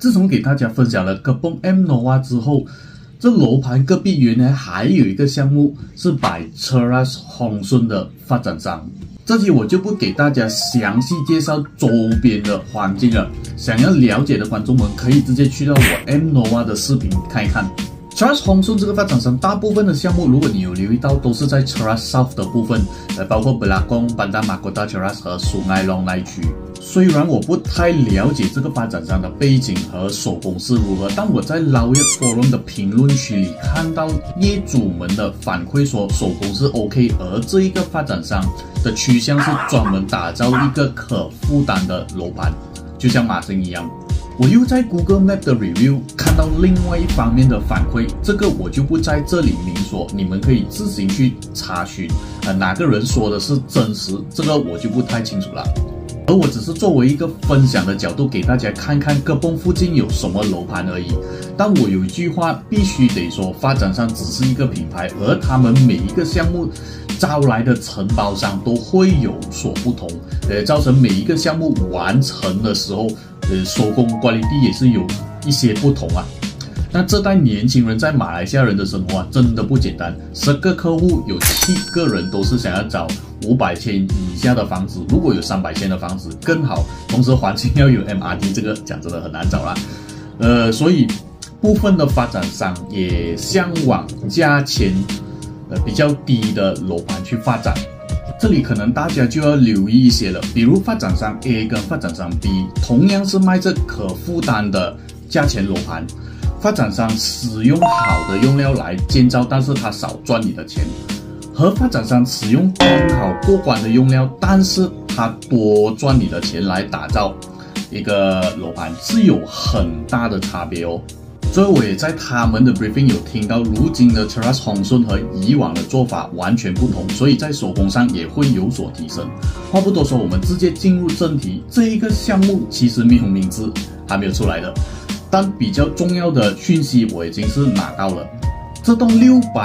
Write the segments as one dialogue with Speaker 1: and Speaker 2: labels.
Speaker 1: 自从给大家分享了Kebun M Nova 之后，这楼盘隔壁原来还有一个项目是by Cheras Hongsun 的发展商。这期我就不给大家详细介绍周边的环境了，想要了解的观众们可以直接去到我 M Nova 的视频看一看。Cheras Hongsun 这个发展商，大部分的项目，如果你有留意到，都是在 Cheras South 的部分，包括 Belakong、Bandar Mahkota Cheras 和 Sungai Long 那一区。虽然我不太了解这个发展商的背景和手工是如何，但我在 Lowyat Forum 的评论区里看到业主们的反馈说手工是 OK， 而这一个发展商的趋向是专门打造一个可负担的楼盘，就像马星一样。我又在 Google Map 的 review 看到另外一方面的反馈，这个我就不在这里明说，你们可以自行去查询，哪个人说的是真实，这个我就不太清楚了。而我只是作为一个分享的角度给大家看看Kebun附近有什么楼盘而已。但我有一句话必须得说，发展商只是一个品牌，而他们每一个项目招来的承包商都会有所不同，造成每一个项目完成的时候，手工管理地也是有一些不同啊。那这代年轻人在马来西亚人的生活真的不简单，10个客户有7个人都是想要找500千以下的房子，如果有300千的房子更好，同时环境要有 MRT， 这个讲真的很难找啦。所以部分的发展商也向往价钱比较低的楼盘去发展。这里可能大家就要留意一些了，比如发展商 A 跟发展商 B 同样是卖着可负担的价钱楼盘，发展商使用好的用料来建造，但是他少赚你的钱，和发展商使用刚好过关的用料，但是他多赚你的钱来打造一个楼盘，是有很大的差别哦。所以我也在他们的 briefing 有听到，如今的 Cheras Hongsun 和以往的做法完全不同，所以在手工上也会有所提升。话不多说，我们直接进入正题。这一个项目其实没有名字，还没有出来的，但比较重要的讯息我已经是拿到了。这栋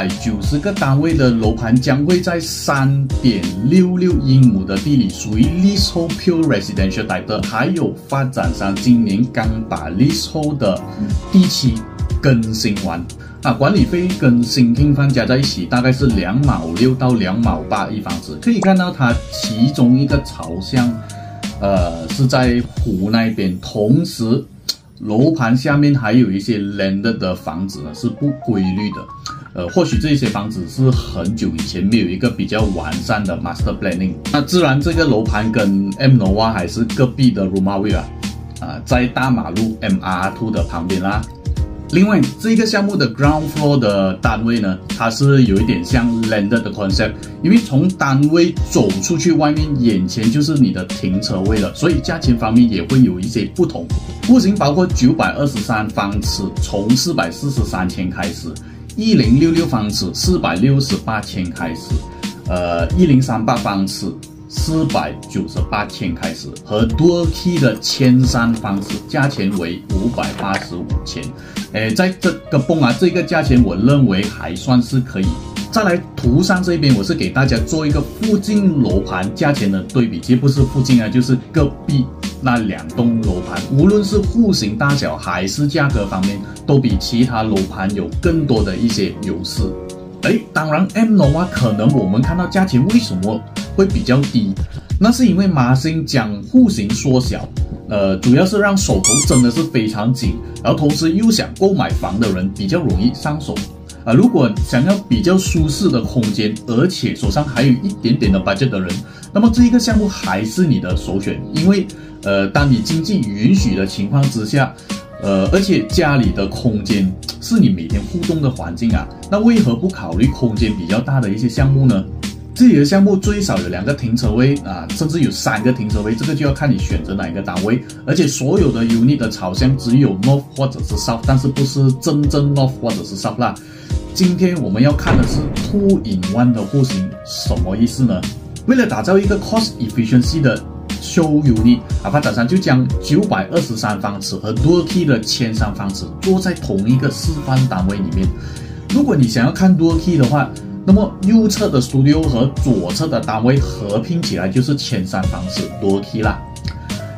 Speaker 1: 690个单位的楼盘将会在 3.66 英亩的地里，属于 leasehold pure residential type， 还有发展商今年刚把 leasehold 的地契更新完，管理费跟新订房加在一起大概是2毛6到2毛8一房子。可以看到它其中一个朝向是在湖那边，同时楼盘下面还有一些 landed 的房子呢是不规律的，或许这些房子是很久以前没有一个比较完善的 master planning。那自然这个楼盘跟 M Nova 还是隔壁的 Rumahway 在大马路 MR2 的旁边啦。另外这个项目的 ground floor 的单位呢，它是有一点像 landed 的 concept， 因为从单位走出去外面眼前就是你的停车位了，所以价钱方面也会有一些不同。户型包括923方尺从443千开始，1066方尺468千开始，1038方尺498千开始，和 Dual Key 的1003方尺价钱为585千。在这个这个价钱我认为还算是可以。再来图上这边，我是给大家做一个附近楼盘价钱的对比，其实不是附近就是隔壁那2栋楼盘，无论是户型大小还是价格方面，都比其他楼盘有更多的一些优势。当然 M Nova 可能我们看到价钱为什么会比较低，那是因为马星将户型缩小，主要是让手头真的是非常紧，然后同时又想购买房的人比较容易上手。如果想要比较舒适的空间，而且手上还有一点点的 budget 的人，那么这一个项目还是你的首选。因为当你经济允许的情况之下，而且家里的空间是你每天互动的环境那为何不考虑空间比较大的一些项目呢？这里的项目最少有2个停车位甚至有3个停车位，这个就要看你选择哪一个单位。而且所有的 unit 的朝向只有 north 或者是 south， 但是不是真正 north 或者是 south 啦。今天我们要看的是 2-in-1 的户型，什么意思呢？为了打造一个 cost efficiency 的 show unit，发展商就将923方尺和 Dual Key 的1003方尺做在同一个示范单位里面。如果你想要看 Dual Key 的话，那么右侧的 studio 和左侧的单位合拼起来就是1003方尺 Dual Key 啦。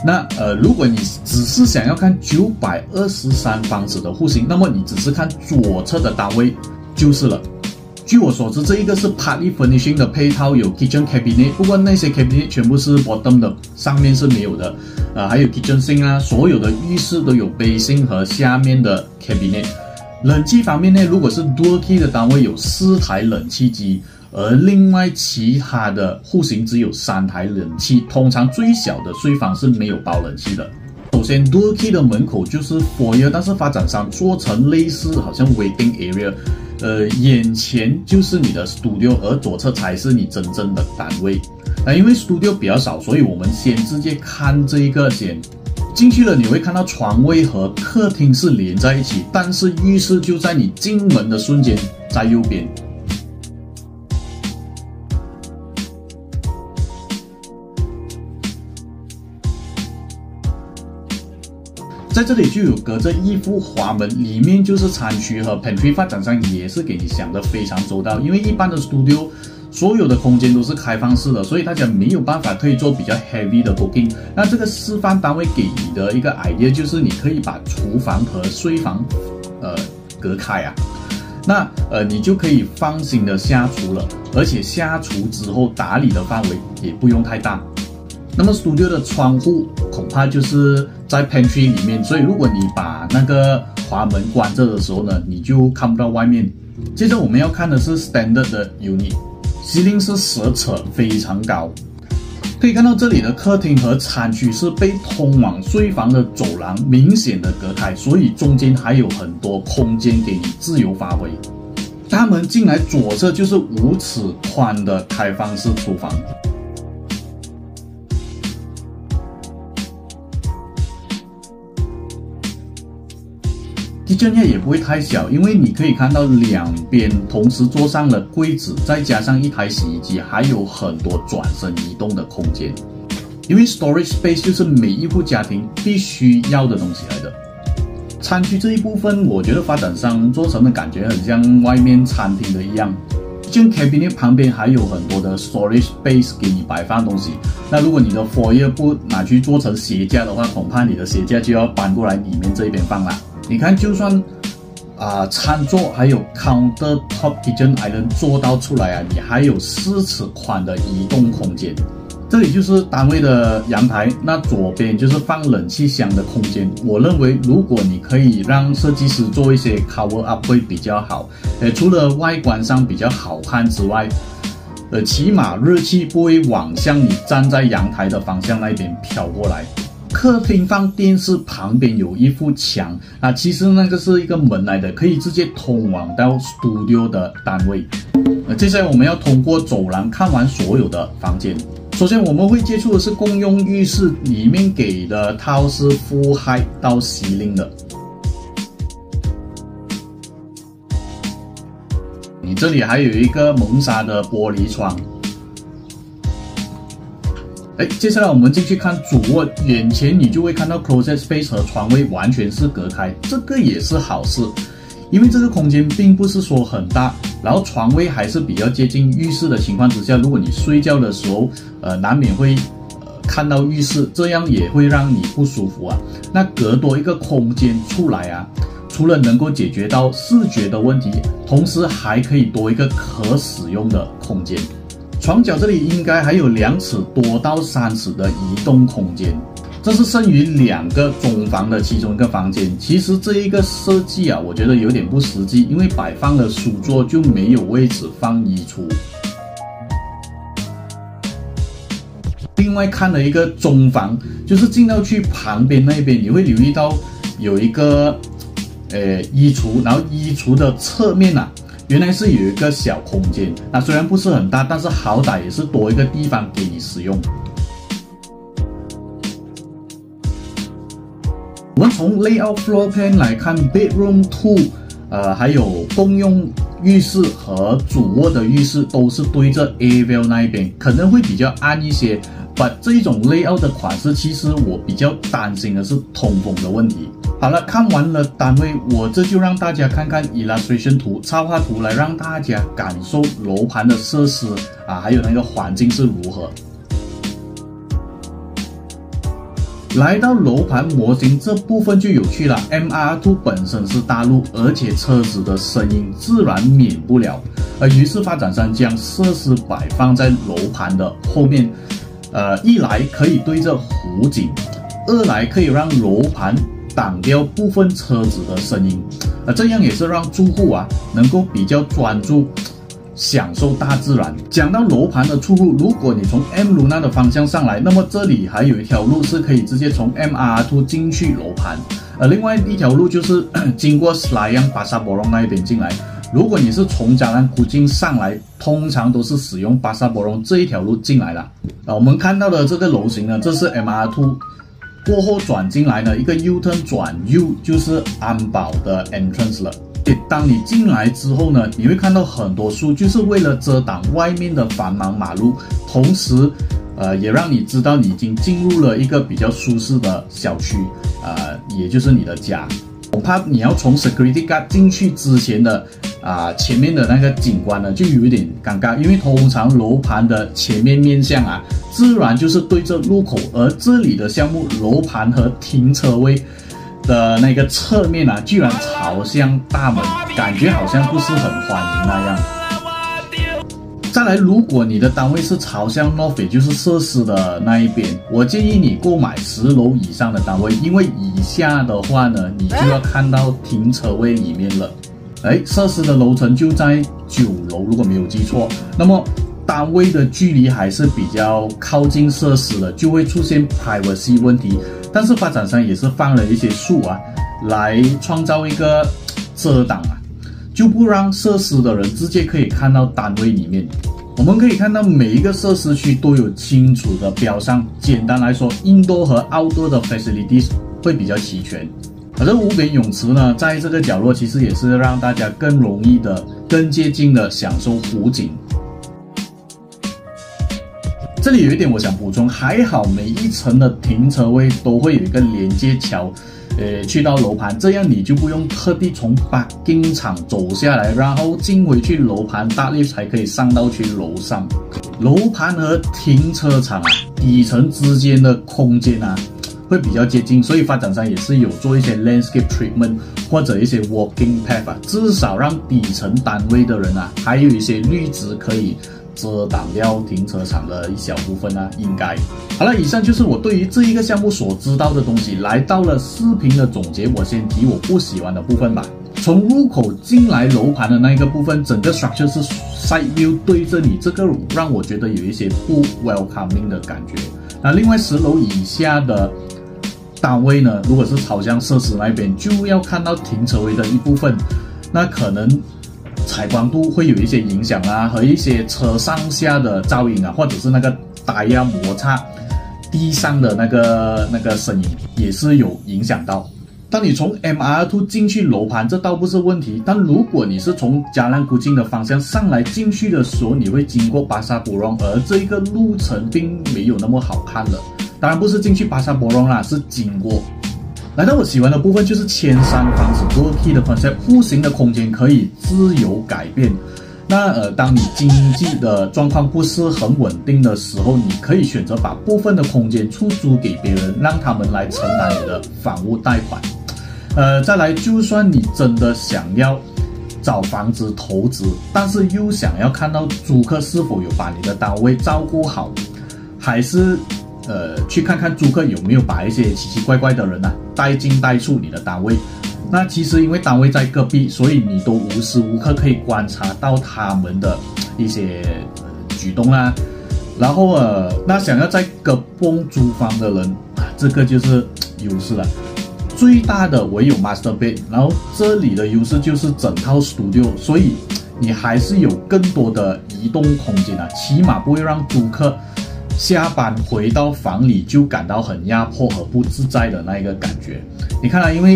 Speaker 1: 那如果你只是想要看923方尺的户型，那么你只是看左侧的单位就是了。据我所知，这一个是 partly furnishing 的配套，有 kitchen cabinet， 不过那些 cabinet 全部是 bottom 的，上面是没有的。还有 kitchen sink 啊，所有的浴室都有 basin 和下面的 cabinet。冷气方面呢，如果是 dual key 的单位有4台冷气机，而另外其他的户型只有3台冷气，通常最小的睡房是没有包冷气的。首先 dual key 的门口就是 foyer， 但是发展商做成类似好像 waiting area， 眼前就是你的 studio， 而左侧才是你真正的单位。因为 studio 比较少，所以我们先直接看这一个先。进去了你会看到床位和客厅是连在一起，但是浴室就在你进门的瞬间，在右边。在这里就有隔着一副滑门，里面就是餐区和 pantry， 发展商也是给你想得非常周到，因为一般的 studio 所有的空间都是开放式的，所以大家没有办法可以做比较 heavy 的 cooking。那这个示范单位给你的一个 idea 就是你可以把厨房和睡房隔开啊，那你就可以放心的下厨了，而且下厨之后打理的范围也不用太大。那么 studio 的窗户恐怕就是在 pantry 里面，所以如果你把那个滑门关着的时候呢，你就看不到外面。接着我们要看的是 standard 的 unit。ceiling 是10尺，非常高。可以看到这里的客厅和餐区是被通往睡房的走廊明显的隔开，所以中间还有很多空间给你自由发挥。大门进来左侧就是5尺宽的开放式厨房。kitchen area 也不会太小，因为你可以看到两边同时坐上了柜子，再加上一台洗衣机，还有很多转身移动的空间。因为 storage space 就是每一户家庭必须要的东西来的。餐区这一部分，我觉得发展商做成的感觉很像外面餐厅的一样。kitchen cabinet 旁边还有很多的 storage space 给你摆放东西。那如果你的 foyer 不拿去做成鞋架的话，恐怕你的鞋架就要搬过来里面这一边放啦。你看，就算餐桌还有 countertop kitchen island 做到出来啊，你还有4尺宽的移动空间。这里就是单位的阳台，那左边就是放冷气箱的空间。我认为，如果你可以让设计师做一些 cover up 会比较好。除了外观上比较好看之外，起码热气不会往向你站在阳台的方向那边飘过来。客厅放电视旁边有一幅墙啊，其实那个是一个门来的，可以直接通往到 studio 的单位。接下来我们要通过走廊看完所有的房间。首先我们会接触的是共用浴室，里面给的套是 full height 到 ceiling 的。你这里还有一个蒙砂的玻璃窗。接下来我们进去看主卧，眼前你就会看到 closet space 和床位完全是隔开，这个也是好事，因为这个空间并不是说很大，然后床位还是比较接近浴室的情况之下，如果你睡觉的时候，难免会看到浴室，这样也会让你不舒服啊。那隔多一个空间出来啊，除了能够解决到视觉的问题，同时还可以多一个可使用的空间。床角这里应该还有2尺多到3尺的移动空间，这是剩余2个中房的其中一个房间。其实这一个设计啊，我觉得有点不实际，因为摆放了书桌就没有位置放衣橱。另外看了一个中房，就是进到去旁边那边，你会留意到有一个衣橱，然后衣橱的侧面啊，原来是有一个小空间，那虽然不是很大，但是好歹也是多一个地方给你使用。我们从 layout floor plan 来看 ，bedroom 2，还有共用浴室和主卧的浴室都是对着 A-View 那一边，可能会比较暗一些。But 这一种 layout 的款式，其实我比较担心的是通风的问题。好了，看完了单位，我这就让大家看看 illustration 图、插画图，来让大家感受楼盘的设施啊，还有那个环境是如何。 来到楼盘模型这部分就有趣了 ，MR2 本身是大陆，而且车子的声音自然免不了，于是发展商将设施摆放在楼盘的后面，一来可以对着湖景，二来可以让楼盘挡掉部分车子的声音，这样也是让住户能够比较专注。享受大自然。讲到楼盘的出入，如果你从 M Luna 的方向上来，那么这里还有一条路是可以直接从 MR2 进去楼盘，另外一条路就是经过 Selayang Pasar Borong 那一边进来。如果你是从Jalan Kuching上来，通常都是使用 Pasar Borong 这一条路进来的。我们看到的这个楼型呢，这是 MR2 过后转进来呢，一个 U-turn 转右就是安保的 entrance 了。当你进来之后呢，你会看到很多树，就是为了遮挡外面的繁忙马路，同时，也让你知道你已经进入了一个比较舒适的小区，也就是你的家。恐怕你要从 security guard 进去之前的前面的那个景观呢，就有一点尴尬，因为通常楼盘的前面面向自然就是对着路口，而这里的项目楼盘和停车位的那个侧面居然朝向大门，感觉好像不是很欢迎那样。再来，如果你的单位是朝向 North， 也就是设施的那一边，我建议你购买10楼以上的单位，因为以下的话呢，你就要看到停车位里面了。设施的楼层就在9楼，如果没有记错，那么单位的距离还是比较靠近设施的，就会出现 privacy 问题。但是发展商也是放了一些树来创造一个遮挡就不让设施的人直接可以看到单位里面。我们可以看到每一个设施区都有清楚的标上，简单来说 ，indoor 和 outdoor 的 facilities 会比较齐全。而这无边泳池呢，在这个角落其实也是让大家更容易的、更接近的享受湖景。这里有一点我想补充，还好每一层的停车位都会有一个连接桥，去到楼盘，这样你就不用特地从parking场走下来，然后进回去楼盘搭 lift 才可以上到去楼上。楼盘和停车场底层之间的空间会比较接近，所以发展商也是有做一些 landscape treatment 或者一些 walking path 至少让底层单位的人还有一些绿植可以遮挡掉停车场的一小部分应该。好了，以上就是我对于这一个项目所知道的东西。来到了视频的总结，我先提我不喜欢的部分吧。从入口进来楼盘的那一个部分，整个 structure 是 side view 对着你，这个让我觉得有一些不 welcoming 的感觉。那另外10楼以下的单位呢，如果是朝向设施那边，就要看到停车位的一部分，那可能采光度会有一些影响和一些车上下的噪音或者是那个胎摩擦地上的那个声音也是有影响到。当你从 MR2 进去楼盘，这倒不是问题，但如果你是从Jalan Kuching的方向上来进去的时候，你会经过Pasar Borong，而这一个路程并没有那么好看了。当然不是进去Pasar Borong啦，是经过。来到我喜欢的部分，就是千山房子 World 的 concept， 户型的空间可以自由改变。那当你经济的状况不是很稳定的时候，你可以选择把部分的空间出租给别人，让他们来承担你的房屋贷款。再来，就算你真的想要找房子投资，但是又想要看到租客是否有把你的单位照顾好，还是去看看租客有没有把一些奇奇怪怪的人带进带出你的单位。那其实因为单位在隔壁，所以你都无时无刻可以观察到他们的一些举动啦。然后那想要在隔壁租房的人这个就是优势了。最大的唯有 master bed， 然后这里的优势就是整套 studio， 所以你还是有更多的移动空间起码不会让租客下班回到房里就感到很压迫和不自在的那一个感觉。你看因为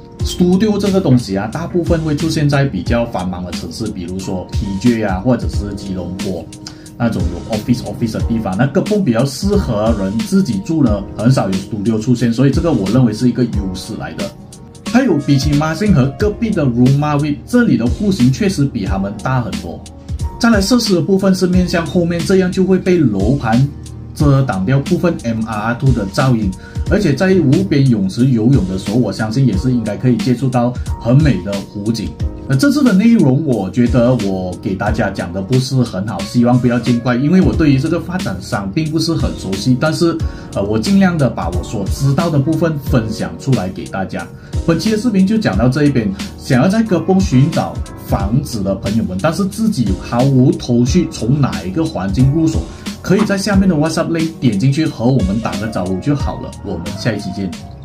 Speaker 1: studio 这个东西大部分会出现在比较繁忙的城市，比如说 PJ 或者是吉隆坡那种有 office 的地方，那个比较适合人自己住呢，很少有 studio 出现，所以这个我认为是一个优势来的。还有比起马星和隔壁的 Rumah Wip， 这里的户型确实比他们大很多。再来，设施的部分是面向后面，这样就会被楼盘遮挡掉部分 MR2 的噪音， 而且在无边泳池游泳的时候，我相信也是应该可以接触到很美的湖景。这次的内容，我觉得我给大家讲的不是很好，希望不要见怪，因为我对于这个发展商并不是很熟悉，但是我尽量的把我所知道的部分分享出来给大家。本期的视频就讲到这一边，想要在哥本寻找房子的朋友们，但是自己毫无头绪从哪一个环境入手，可以在下面的 WhatsApp link 点进去和我们打个招呼就好了。我们下一期见。